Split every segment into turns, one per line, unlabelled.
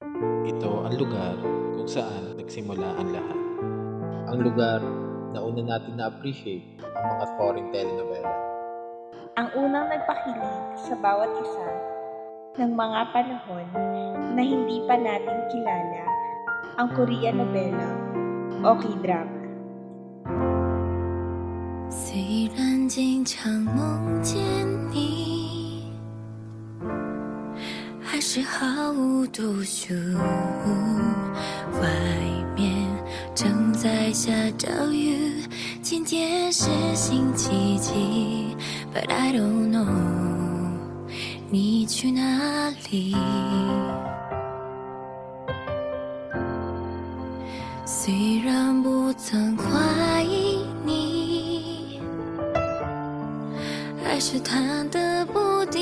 Ito ang lugar kung saan nagsimula ang lahat. Ang lugar na una natin na-appreciate ang mga foreign telenovela.
Ang unang nagpakilig sa bawat isa ng mga panahon na hindi pa natin kilala ang Korean novela o K-drama.
虽然经常梦见你，还是毫无读书。外面正在下着雨，今天是星期几 ？But I don't know， 你去哪里？虽然不曾怀疑你，还是忐忑不定。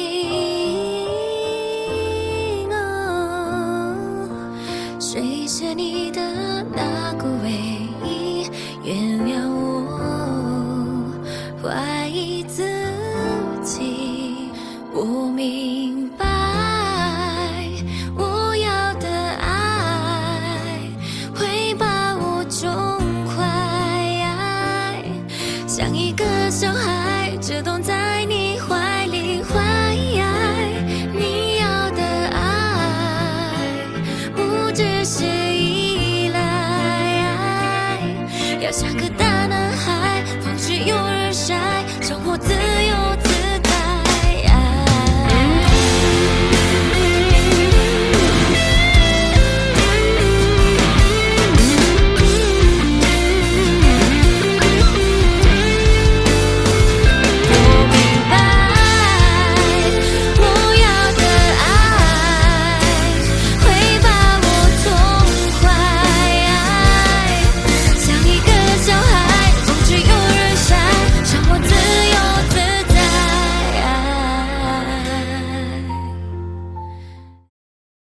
谁是你的那个唯一？原谅我怀疑自己，我明白。像一个小孩，只懂在你怀里怀。你要的爱，不只是。